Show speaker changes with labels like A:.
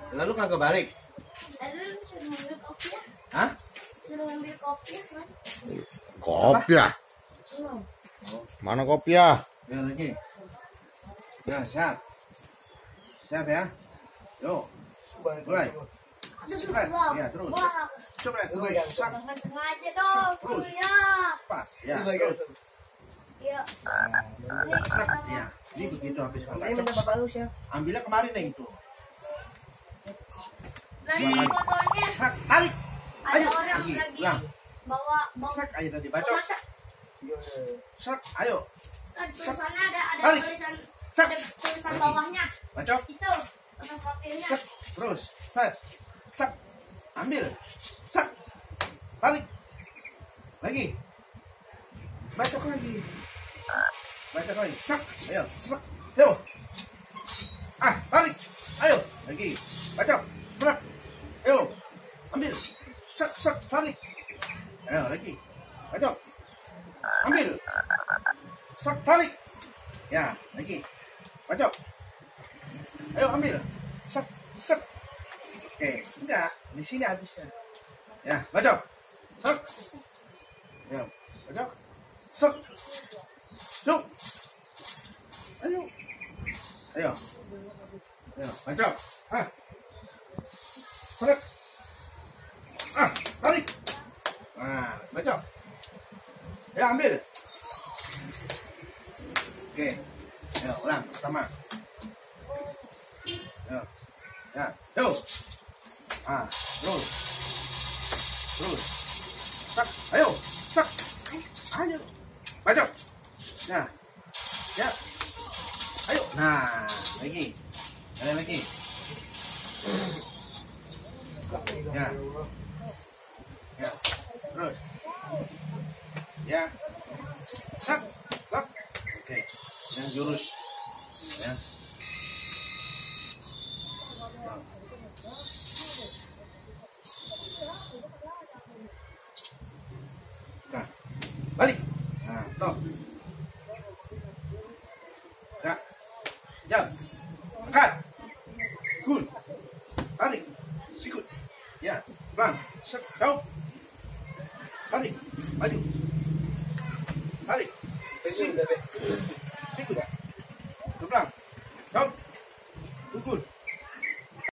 A: Lalu kagak balik?
B: Tadi suruh ambil kopi ya.
A: Hah?
B: Suruh ambil kopi ya kan?
C: Kopi ya?
B: Belum.
C: Mana kopi ya?
A: Ya lagi. Ya siap. Siap ya. Yuk. Mulai. Spread. Ya terus.
B: Wah,
A: Spread. Terus. Sak.
B: jangan sengaja dong.
A: Terus.
B: Ya.
A: Pas. Ya. Terus.
B: Ya.
A: Sak. Ya. Ini begitu habis
D: Ini minta bapak lu ya.
A: ambilnya kemarin yang itu.
B: Nanti fotonya
A: Sak. Tarik.
B: ada
A: Ayo.
B: orang
A: Lagi.
B: lagi
A: Ulang.
B: bawa
A: Sak. Ayo tadi bacok.
B: masak.
A: Sak. Ayo.
B: Kan tulisannya ada
A: Tarik.
B: tulisan
A: Sak.
B: ada tulisan
A: Lagi.
B: bawahnya.
A: Bacok.
B: Itu fotokopinya.
A: Sak. Terus. Sak. Sak. Ambil. Sak. Tarik. Lagi. Bacok lagi. Bacok lagi. Sak. Ayo. Sak. Ayo. Ah. Tarik. Ayo. Lagi. Bacok. Sak. Ayo. Ambil. Sak. Sak. Tarik. Ayo. Lagi. Bacok. Ambil. Sak. Tarik. Ya. Lagi. Bacok. Ayo ambil. Sak. Sak. Oke. Enggak. Di sini habisnya. Ya. Bacok. Sak. Ayo. Bacok. Sak. Yuk. Ayo. Ayo. Ayo. Bacok. Ah. Tarik. Ah. Tarik. Nah. Bacok. Ya ambil. Oke. Ayo ulang. Pertama. Ayo. Ya. Yuk. Ah. Terus. Terus. Sak. Ayo. Sak. Ayo. Bacok. Ya. Ya. Ayo. Nah. Lagi. Ada lagi. Ya. Ya. Terus. Ya. Sak. Lap. Oke. Yang jurus. Ya. Nah. Balik. Nah, stop. Kak. Jam. Angkat. Kun. Tarik. Sikut. Ya. Pelan. Set. Jauh. Tarik. Maju. Tarik. Sikut. Sikut. Pelan.